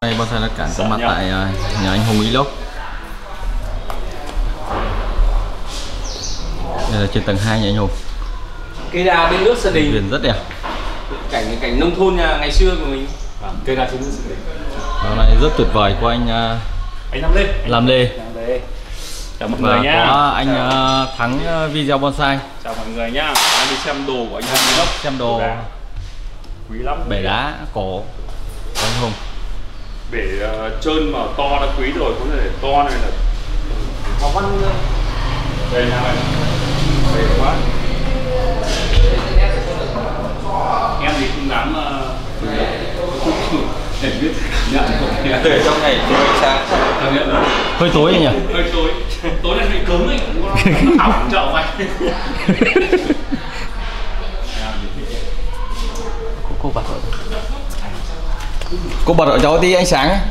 Bonsai Lá Cản có mặt tại nhà anh Hùng Vlog. Đây là trên tầng 2 nhà anh Hùng. Cây đa bên nước Sơn Đình. Vườn rất đẹp. Cảnh nông thôn ngày xưa của mình. Cây đa trên nước Sơn Đình. Đó này rất tuyệt vời của anh Làm Lê. Chào mọi Và người nhá. có anh Thắng video bonsai. Chào mọi người nhá. Đang đi xem đồ của anh Hùng Vlog. Xem đồ quý lắm. bể đá cổ của anh Hùng. Bể trơn mà to đã quý rồi, có thể to này là Học văn đây nào này. Bể quá. Em thì không dám để biết nhận để trong ngày tối sáng Hơi tối nhỉ? hơi tối. Tối nay bị cứng ấy, nó hỏng chậu vậy. Cô bật ở cháu tí ánh sáng ấy.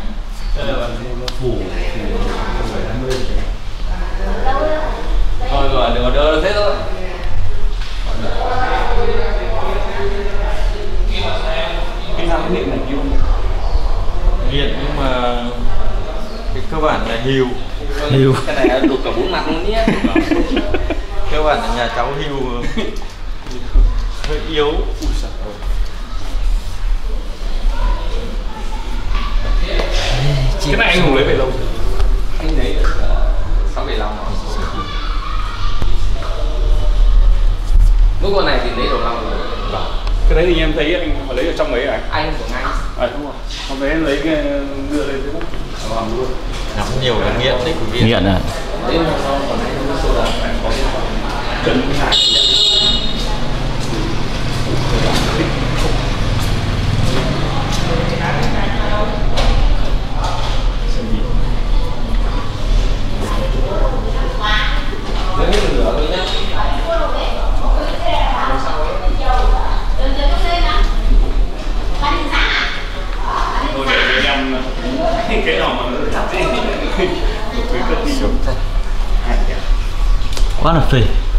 thôi rồi đừng có đơ thế thôi. Cái nào cái điện này kêu Nghiện nhưng mà cái cơ bản là hiu. Cái này đục cả 4 mặt luôn nhé. Cơ bản là nhà cháu hiu hơi yếu. cái này anh Hùng lấy về lâu rồi. Anh lấy 6-7 năm rồi. Lúc con này thì lấy đầu năm rồi. Cái đấy thì em thấy anh mà lấy ở trong ấy à? Anh của anh. À đúng rồi. Hôm đấy em lấy cái đưa lên Facebook. Luôn. Nắm nhiều là nghiện đấy quý vị. Nghiện à? Đến còn này nó sôi là phải có liên quan. Trần Hải. Thôi để cho em cái nào mà nó thật gì cứ cất đi xuống thôi. Quá là phê.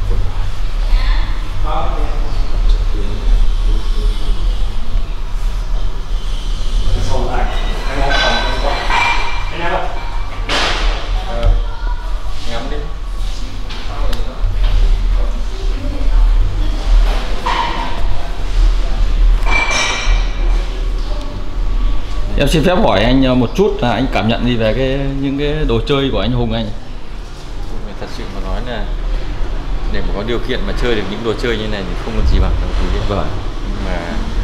Ngắm đi. Em xin phép hỏi anh một chút là anh cảm nhận gì về những cái đồ chơi của anh Hùng anh? Thật sự mà nói là để mà có điều kiện mà chơi được những đồ chơi như này thì không còn gì bằng đâu quý vị. Vâng. Nhưng mà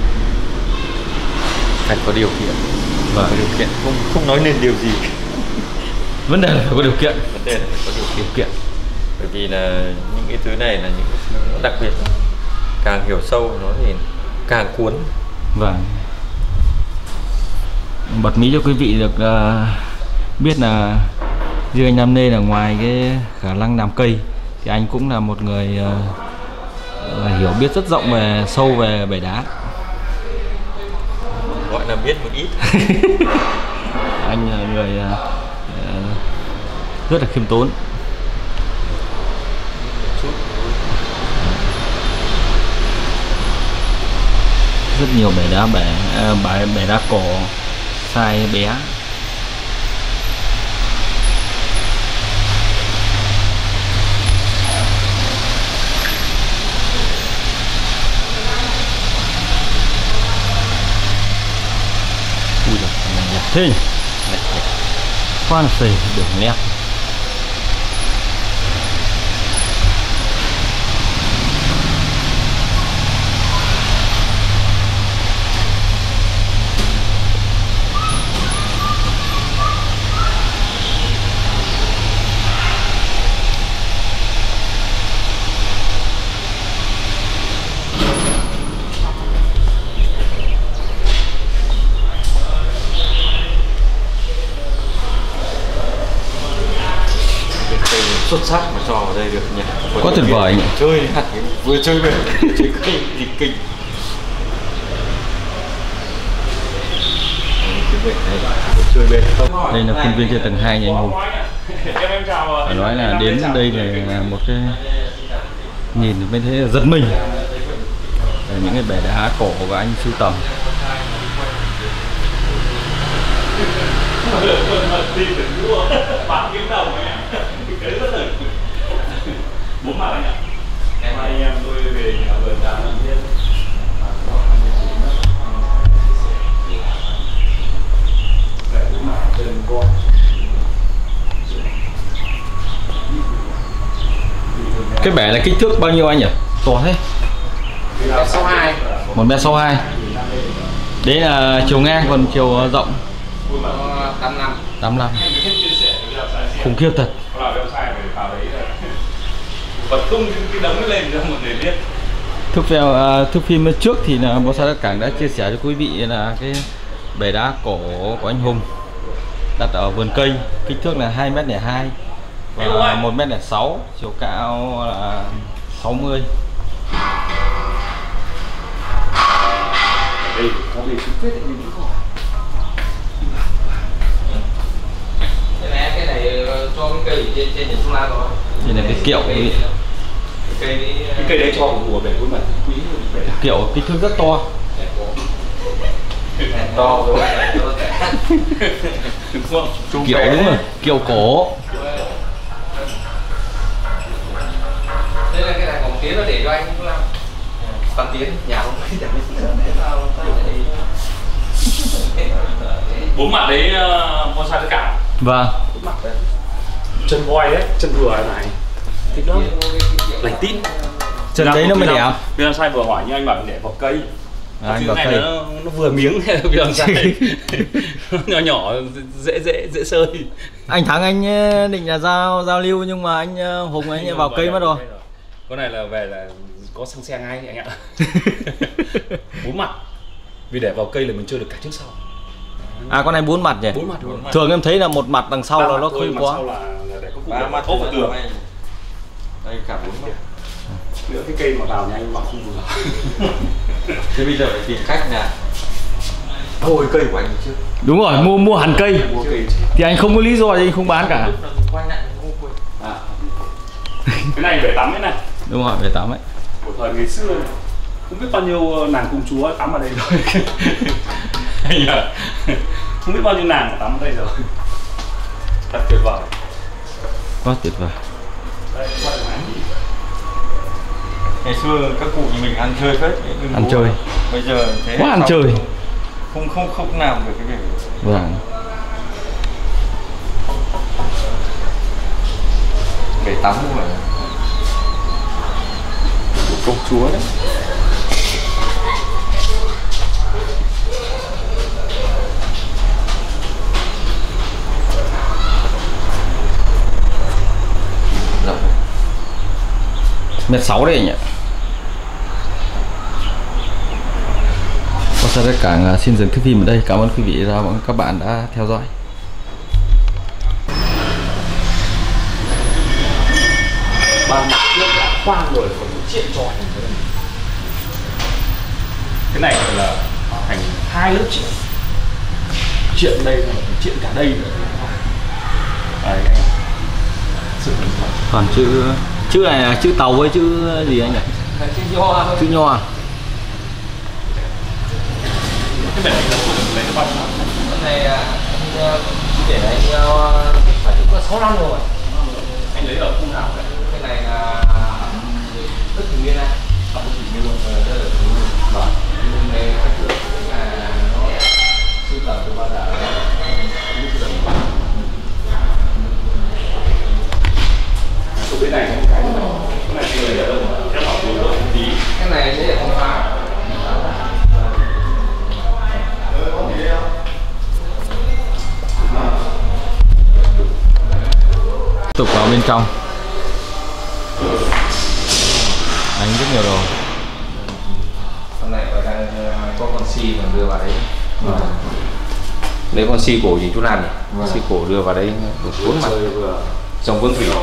phải có điều kiện. Vâng. Có điều kiện không nói nên điều gì. Vấn đề là phải có điều kiện. Vấn đề là phải có điều kiện. Bởi vì là những cái thứ này là những cái thứ đặc biệt, càng hiểu sâu nó thì càng cuốn. Vâng. Bật mí cho quý vị được biết là riêng anh Nam Lê là ngoài cái khả năng làm cây thì anh cũng là một người hiểu biết rất rộng về sâu về bể đá. Gọi là biết một ít. Anh là người rất là khiêm tốn. Rất nhiều bể đá bể đá cổ size bé. Ui giời, này đẹp thế nhỉ? Quá là phê, đường nét. Xuất sắc mà cho vào đây được nhỉ. Quá tuyệt vời nhỉ. Chơi hẳn vừa chơi về chơi cây gì kinh. Đây là khuôn viên trên tầng 2 nhà anh Hùng. Phải nói là đến đây là một cái nhìn mới thấy giật mình. Những cái bể đá cổ của anh sưu tầm. Đi được mua bán kiếm đồng ấy ạ. Cái rất là bố mặt anh ạ. Anh em tôi về nhà vườn ra làm biết. Cái bể là kích thước bao nhiêu anh nhỉ? To thế. 1m62. 1m62. Đấy là chiều ngang, còn chiều rộng 85. 85. Khủng khiếp thật. Bật tung cái đống lên cho mọi người biết. Thước phim trước thì là Bò Sát Đất Cảng đã chia sẻ cho quý vị là cái bể đá cổ của anh Hùng đặt ở vườn cây, kích thước là 2m02 và 1m06, chiều cao là 60. Đây có gì cũng phết đấy, nhưng không. Cái này cho cái cây trên nhà Trung Lan rồi. Đây là cái kiệu quý Cái cây đấy cho của bể cuối mặt quý bể đá. kiệu kích thước rất to. To rồi. Kiệu đúng rồi, kiệu cổ. Đây là cái này còn Tiến nó để cho anh Trung Lan. Văn Tiến nhà không phải Bốn mặt đấy Bò Sát Đất Cảng. Vâng. Bốn mặt đấy. Chân voi đấy, chân vừa này. Thích lắm. Lành tít. Chân đấy nó mới đẹp. Bia sai vừa hỏi như anh bảo để vào cây. Anh Chứ vào này cây. nó vừa miếng bia sai. Nhỏ nhỏ dễ sơi. Anh Thắng anh định là giao lưu nhưng mà anh Hùng anh vào cây mất rồi. Con này là về là có xăng xe ngay anh ạ. Bốn mặt. Vì để vào cây là mình chơi được cả trước sau. À con này 4 mặt nhỉ? 4 mặt. Thường em thấy là một mặt đằng sau là nó không quá. Sau là để có Ba mặt ốp vào tường. Đây cả 4 mặt. Nữa cái cây mà vào nhà anh mà không vừa. Thế bây giờ phải tìm cách là thôi cây của anh trước. Đúng rồi, mua hẳn cây. Mua cây. Thì anh không có lý do gì anh không bán cả. Quay lại mua quên. À. Cái này bể tắm đấy này. Đúng rồi, bể tắm ấy. Của thời ngày xưa không biết bao nhiêu nàng công chúa tắm ở đây rồi. Anh à, không biết bao nhiêu nàng tắm ở đây rồi. Thật tuyệt vời. Quá tuyệt vời. Đây, quay lại anh. Ngày xưa các cụ nhà mình ăn chơi phết. Ăn chơi. Bây giờ thế Quá ăn xong chơi. Không làm được cái việc. Vâng. Bể tắm cũng là của công chúa đấy. Mét 6 đấy anh ạ. Bò Sát Đất Cảng xin dừng thước phim ở đây. Cảm ơn quý vị và các bạn đã theo dõi. Ba mặt trước đã khoan rồi còn một chuyện tròn. Cái này là thành 2 lớp chuyện. Chuyện đây là chuyện cả đây nữa. Đấy, anh. Sự cẩn thận. Còn chữ này là chữ tàu với chữ gì anh nhỉ? Chữ nho thôi. Chữ nho. Cái bể này là cũng lấy cái bao nhiêu? Cái này anh để anh phải cũng là 6 năm rồi. Anh lấy ở khu nào đấy? Cái này là rất thường niên này. Ở Thủy Nguyên luôn. Đây là thường niên. Vâng. Nhưng này cái cửa là nó sưu tầm từ bao giờ? Cái này cái này thì là đâu? Cái bảo đồ đó tí. Cái này sẽ để không phá. Tiếp tục vào bên trong. Đánh rất nhiều đồ. Con này ở đang có con si mà đưa vào đấy. Lấy con si cổ gì chú Lan nhỉ? Si cổ đưa vào đấy được 4 mặt. Dòng Vương Thủy.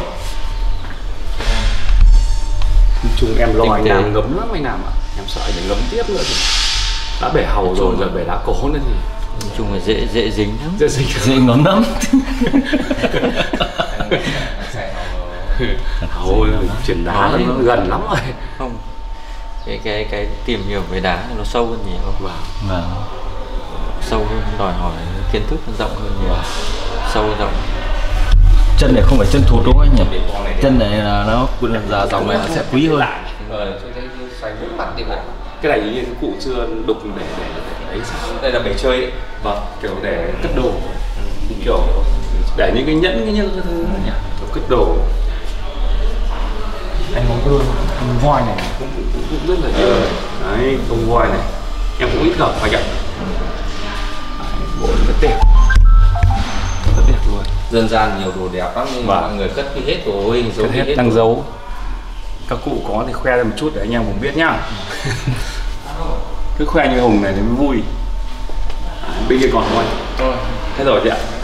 Chung em lo anh Tình Nam thế. ngấm lắm anh Nam ạ. Em sợ để ngấm tiếp nữa thì đã bể hầu rồi, giờ bể đá cổ nữa thì Nói chung là dễ dính lắm. dễ dịch. Dễ ngấm lắm. Hầu chuyển đá nó gần lắm rồi. Không. Cái tìm hiểu về đá nó sâu hơn nhiều. Vâng. Vâng. sâu hơn, đòi hỏi kiến thức rộng hơn nhiều, sâu rộng. Chân này không phải chân thụt đúng không anh nhỉ? Chân này là nó giờ dòng này nó sẽ quý hơn. xoay 4 mặt đi lại. Cái này như cụ chưa đục để đấy sao? Đây là bể chơi đấy. Vâng, kiểu để cất đồ, kiểu để những cái nhẫn cái thứ nhỉ, cất đồ. Anh có cái voi này cũng rất là nhiều. Đấy, con voi này em cũng ít gặp phải gặp. Bộ rất đẹp, rất đẹp luôn. Dân gian nhiều đồ đẹp lắm nhưng mọi người cất đi hết rồi, giấu cất hết đang giấu. Các cụ có thì khoe ra một chút để anh em cũng biết nhá. Cứ khoe như Hùng này thì mới vui. Bên kia còn không anh? Thế rồi chị ạ.